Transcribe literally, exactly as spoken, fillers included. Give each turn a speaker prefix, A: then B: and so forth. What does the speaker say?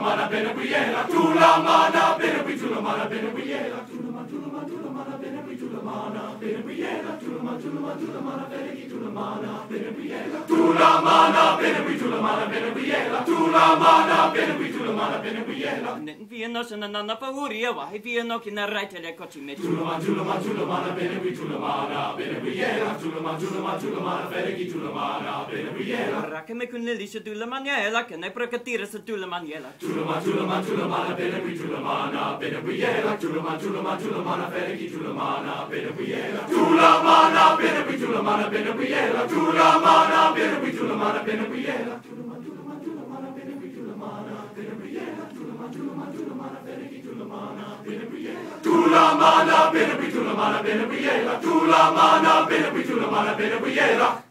A: mana bene quiela, tu la mana bene qui, tu la mana bene quiela, tu la mana, tu la mana, tu la mana bene qui, tu la mana bene quiela, tu la mana, tu la mana, tu la mana bene qui, tu la mana bene quiela, tu la mana bene qui, tu la mana bene quiela, tu la mana bene qui, tu la mana bene quiela.
B: Vieno se non hanno paura, vai vieno che ne rete le cocci metti.
A: Tu la mana, tu la mana, tu la mana bene qui, tu la mana bene quiela, tu la mana, tu la mana, tu la mana bene qui, tu la mana bene quiela.
B: Ora che me con le lisce tu la maniera, che ne procatire se tu la maniera.
A: Tu la mana, tu la mana, tu la mana bene qui, tu la mana bene quiela, tu la mana, tu la mana, tu la mana bene qui, tu la mana bene quiela. Tu la mana bene qui, tu la mana bene quiela, tu la mana bene qui, tu la mana bene quiela. Tu la mana, tu la mana, tu la mana bene qui, tu la mana bene quiela, tu la mana, tu la mana, tu la mana bene qui, tu la mana bene quiela. Tu la mana bene qui, tu la mana bene quiela, tu la mana bene qui, tu la mana bene quiela.